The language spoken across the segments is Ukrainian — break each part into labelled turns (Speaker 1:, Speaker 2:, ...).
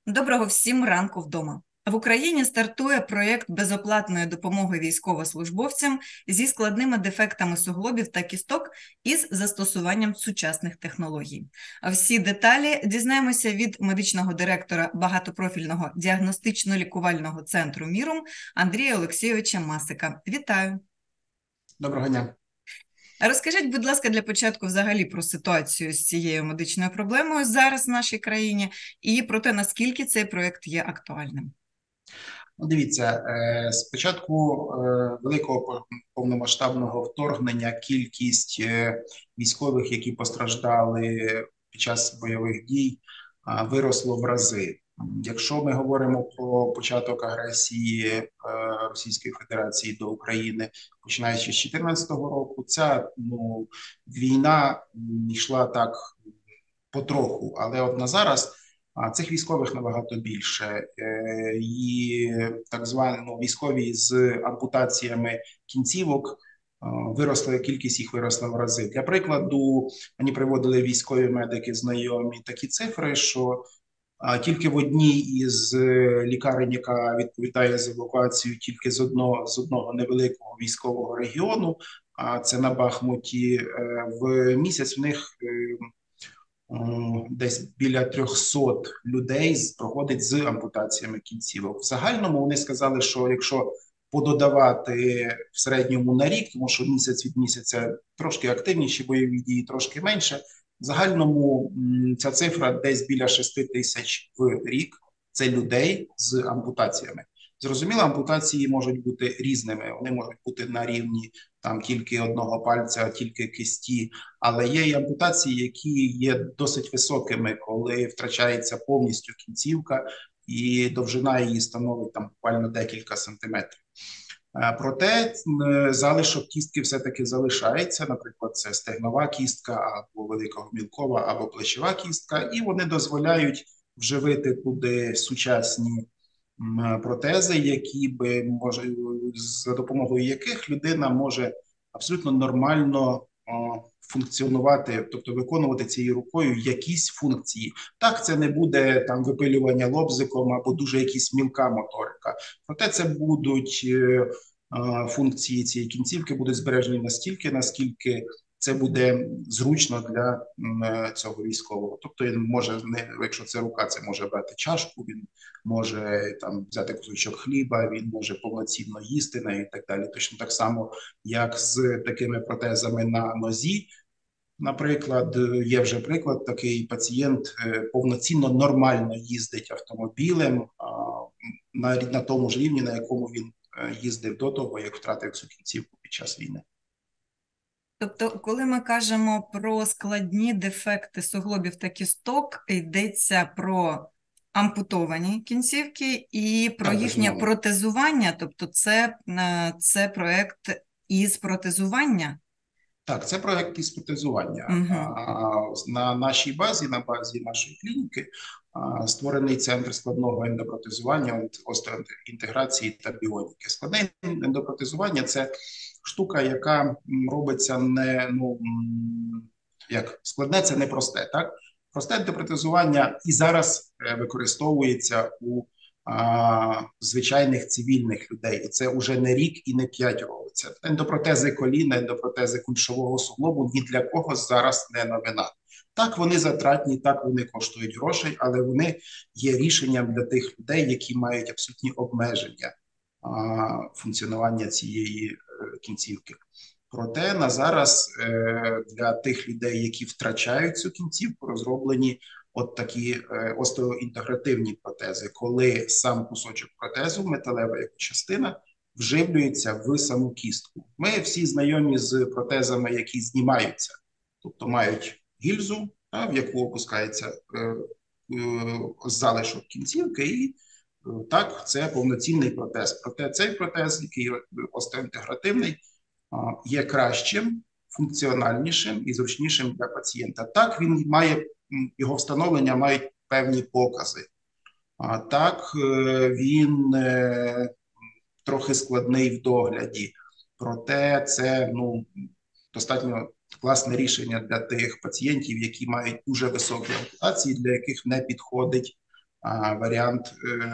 Speaker 1: Доброго всім ранку вдома. В Україні стартує проєкт безоплатної допомоги військовослужбовцям зі складними дефектами суглобів та кісток із застосуванням сучасних технологій. Всі деталі дізнаємося від медичного директора багатопрофільного діагностично-лікувального центру «Мірум» Андрія Олексійовича Масика. Вітаю!
Speaker 2: Доброго дня.
Speaker 1: Розкажіть, будь ласка, для початку взагалі про ситуацію з цією медичною проблемою зараз в нашій країні і про те, наскільки цей проєкт є актуальним.
Speaker 2: Дивіться, з початку великого повномасштабного вторгнення кількість військових, які постраждали під час бойових дій, виросло в рази. Якщо ми говоримо про початок агресії Російської Федерації до України, починаючи з 2014 року, ця війна йшла так потроху, але от на зараз цих військових набагато більше. І так звані військові з ампутаціями кінцівок кількість їх виросла в рази. Для прикладу, мені приводили військові медики знайомі такі цифри, що тільки в одній із лікарень, яка відповідає за евакуацію тільки з одного невеликого військового регіону, а це на Бахмуті, в місяць в них десь біля 300 людей проходить з ампутаціями кінцівок. В загальному вони сказали, що якщо пододавати в середньому на рік, тому що місяць від місяця трошки активніші бойові дії, трошки менше, в загальному ця цифра десь біля 6 тисяч в рік – це людей з ампутаціями. Зрозуміло, ампутації можуть бути різними. Вони можуть бути на рівні там тільки одного пальця, тільки кисті, але є і ампутації, які є досить високими, коли втрачається повністю кінцівка і довжина її становить там буквально декілька сантиметрів. Проте залишок кістки все-таки залишається, наприклад, це стегнова кістка, або великомілкова, або плечова кістка, і вони дозволяють вживити туди сучасні протези, які за допомогою яких людина може абсолютно нормально функціонувати, тобто виконувати цією рукою якісь функції. Так, це не буде там випилювання лобзиком або дуже якісь мілка моторика. Проте це будуть функції цієї кінцівки будуть збережені настільки, наскільки це буде зручно для цього військового. Тобто він може, якщо це рука, це може брати чашку, він може там взяти кусочок хліба, він може повноцінно їсти нею і так далі. Точно так само, як з такими протезами на нозі. Наприклад, є вже приклад, такий пацієнт повноцінно нормально їздить автомобілем на тому ж рівні, на якому він їздив до того, як втратив цю кінцівку під час війни.
Speaker 1: Тобто, коли ми кажемо про складні дефекти суглобів та кісток, йдеться про ампутовані кінцівки і про їхнє протезування, тобто це проєкт із протезування?
Speaker 2: Так, це проєкт із протезування. На нашій базі, на базі нашої клініки, створений центр складного ендопротезування, остеоінтеграції та біоніки. Складне ендопротезування – це штука, яка робиться складне – це не просте, так? Просте ендопротезування і зараз використовується у звичайних цивільних людей. І це вже не рік і не 5 років. Це ендопротези коліна, ендопротези кульшового суглобу ні для кого зараз не новина. Так, вони затратні, так, вони коштують грошей, але вони є рішенням для тих людей, які мають абсолютні обмеження функціонування цієї кінцівки. Проте на зараз для тих людей, які втрачають цю кінцівку, розроблені от такі остеоінтегративні протези, коли сам кусочок протезу, металева його частина, вживлюється в саму кістку. Ми всі знайомі з протезами, які знімаються, тобто мають гільзу, в яку опускається залишок кінцівки, і так, це повноцінний протез. Проте цей протез, який остеоінтегративний, є кращим, функціональнішим і зручнішим для пацієнта. Так, його встановлення мають певні покази. Так, він трохи складний в догляді. Проте це достатньо класне рішення для тих пацієнтів, які мають дуже високі ампутації, для яких не підходить варіант,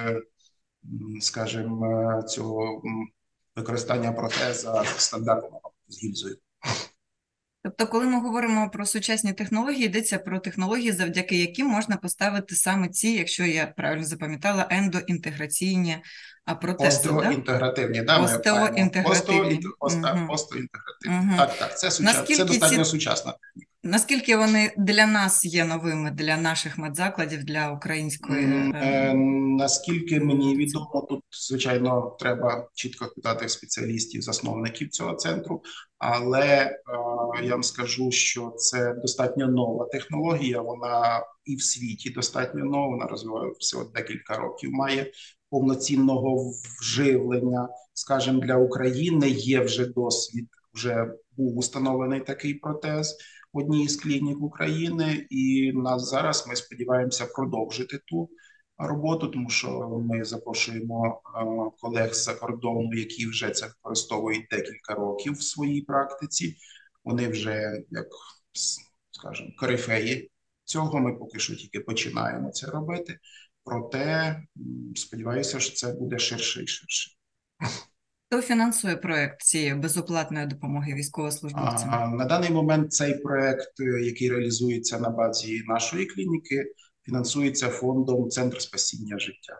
Speaker 2: скажімо, цього використання протеза стандартного з гільзою.
Speaker 1: Тобто, коли ми говоримо про сучасні технології, йдеться про технології, завдяки яким можна поставити саме ці, якщо я правильно запам'ятала, ендоінтеграційні протези, да?
Speaker 2: Остеоінтегративні, да, ми маємо
Speaker 1: Остеоінтегративні.
Speaker 2: остеоінтегративні. Так, це достатньо сучасна.
Speaker 1: Наскільки вони для нас є новими, для наших медзакладів, для української?
Speaker 2: Наскільки мені відомо, тут, звичайно, треба чітко питати спеціалістів, засновників цього центру, але я вам скажу, що це достатньо нова технологія, вона і в світі достатньо нова, вона розвивається всього декілька років, має повноцінного вживлення, скажімо, для України є вже досвід, вже був установлений такий протез в одній з клінік України, і нас зараз ми сподіваємося продовжити ту роботу, тому що ми запрошуємо колег з-за кордону, які вже це використовують декілька років в своїй практиці. Вони вже, як скажімо, корифеї цього. Ми поки що тільки починаємо це робити. Проте сподіваюся, що це буде ширше і ширше.
Speaker 1: Хто фінансує проєкт цієї безоплатної допомоги військовослужбовцям?
Speaker 2: На даний момент цей проєкт, який реалізується на базі нашої клініки, фінансується фондом «Центр спасіння життя».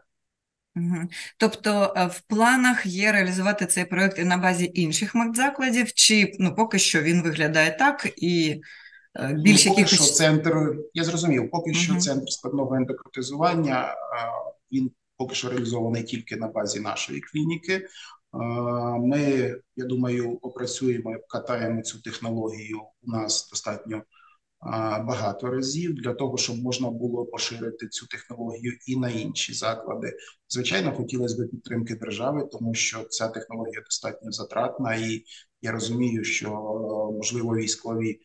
Speaker 1: Тобто в планах є реалізувати цей проєкт і на базі інших медзакладів, чи поки що він виглядає так і більше
Speaker 2: поки що центр, я зрозумів, поки що центр складного ендопротезування, він поки що реалізований тільки на базі нашої клініки. Ми, я думаю, опрацюємо, катаємо цю технологію у нас достатньо багато разів для того, щоб можна було поширити цю технологію і на інші заклади. Звичайно, хотілося б підтримки держави, тому що ця технологія достатньо затратна, і я розумію, що, можливо, військові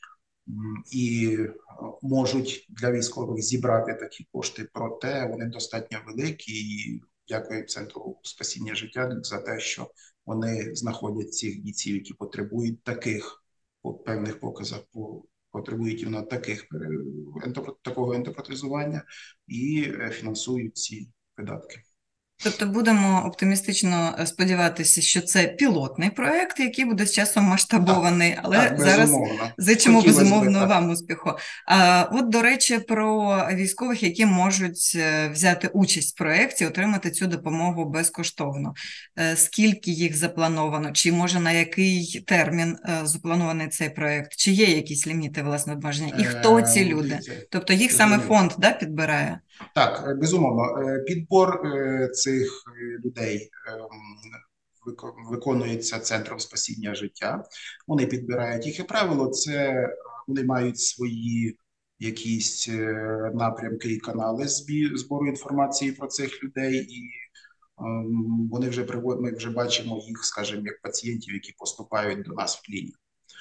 Speaker 2: і можуть для військових зібрати такі кошти, проте вони достатньо великі, і дякую Центру спасіння життя за те, що вони знаходять цих бійців, які потребують таких, по певних показах, потребують іменно такого ендопротезування і фінансують ці видатки.
Speaker 1: Тобто будемо оптимістично сподіватися, що це пілотний проєкт, який буде з часом масштабований, але зараз зичимо безумовно вам успіху. От, до речі, про військових, які можуть взяти участь в проєкті, отримати цю допомогу безкоштовно. Скільки їх заплановано? Чи може на який термін запланований цей проєкт? Чи є якісь ліміти, власне, обмеження? І хто ці люди? Тобто їх саме фонд підбирає?
Speaker 2: Так, безумовно. Підбор цих людей виконується Центром спасіння життя. Вони підбирають їх, і правило, це вони мають свої якісь напрямки і канали збору інформації про цих людей, і вони вже ми вже бачимо їх, скажімо, як пацієнтів, які поступають до нас в клініку.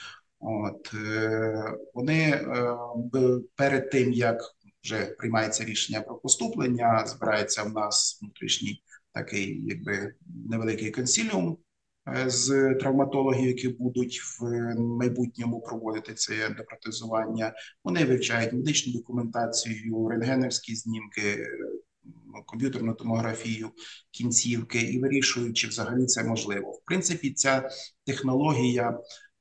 Speaker 2: Вони перед тим, як вже приймається рішення про поступлення, збирається в нас внутрішній такий, якби, невеликий консиліум з травматологів, які будуть в майбутньому проводити це ендопротезування. Вони вивчають медичну документацію, рентгенівські знімки, комп'ютерну томографію, кінцівки і вирішують, чи взагалі це можливо. В принципі, ця технологія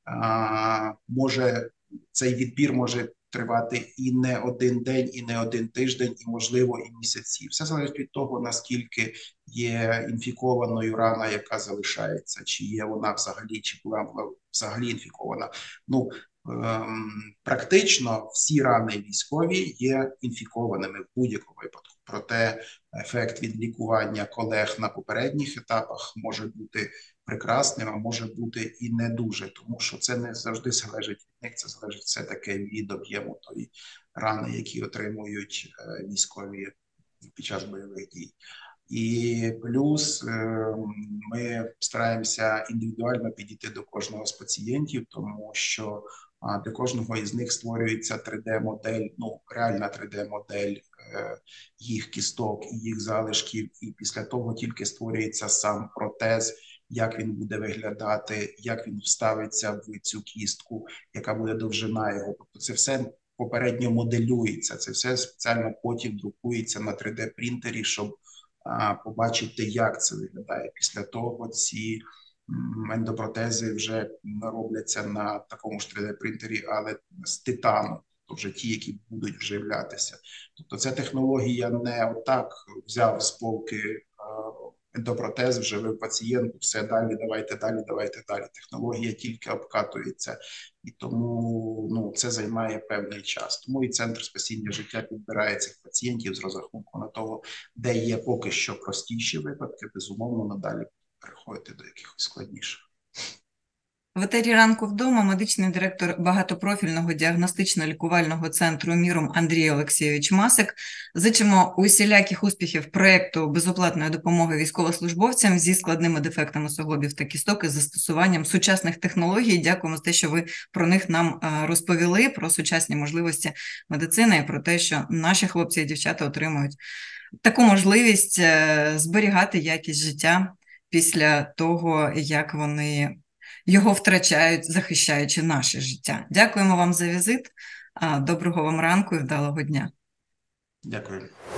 Speaker 2: цей відбір може тривати і не один день, і не один тиждень, і, можливо, і місяці. Все залежить від того, наскільки є інфікованою рана, яка залишається, чи є вона взагалі, чи була взагалі інфікована. Практично всі рани військові є інфікованими в будь-якому випадку. Проте ефект від лікування колег на попередніх етапах може бути прекрасним, а може бути і не дуже, тому що це не завжди залежить від них, це залежить все-таки від об'єму тої рани, які отримують військові під час бойових дій. І плюс ми стараємося індивідуально підійти до кожного з пацієнтів, тому що для кожного із них створюється 3D-модель, реальна 3D-модель їх кісток і їх залишків, і після того тільки створюється сам протез, як він буде виглядати, як він вставиться в цю кістку, яка буде довжина його. Тобто це все попередньо моделюється. Це все спеціально потім друкується на 3D-принтері, щоб побачити, як це виглядає. Після того ці ендопротези вже робляться на такому ж 3D-принтері, але з титану, то вже ті, які будуть вживлятися. Тобто ця технологія не отак взяв з полки ендопротез, вживив пацієнту, все далі, давайте далі. Технологія тільки обкатується. І тому це займає певний час. Тому і Центр спасіння життя підбирає цих пацієнтів з розрахунку на того, де є поки що простіші випадки, безумовно, надалі переходити до якихось складніших.
Speaker 1: В етері «Ранку вдома» медичний директор багатопрофільного діагностично-лікувального центру «Мірум» Андрій Олексійович Масик. Зичимо усіляких успіхів проєкту безоплатної допомоги військовослужбовцям зі складними дефектами суглобів та кісток із застосуванням сучасних технологій. Дякуємо за те, що ви про них нам розповіли, про сучасні можливості медицини і про те, що наші хлопці і дівчата отримують таку можливість зберігати якість життя після того, як вони його втрачають, захищаючи наше життя. Дякуємо вам за візит. Доброго вам ранку і вдалого дня.
Speaker 2: Дякую.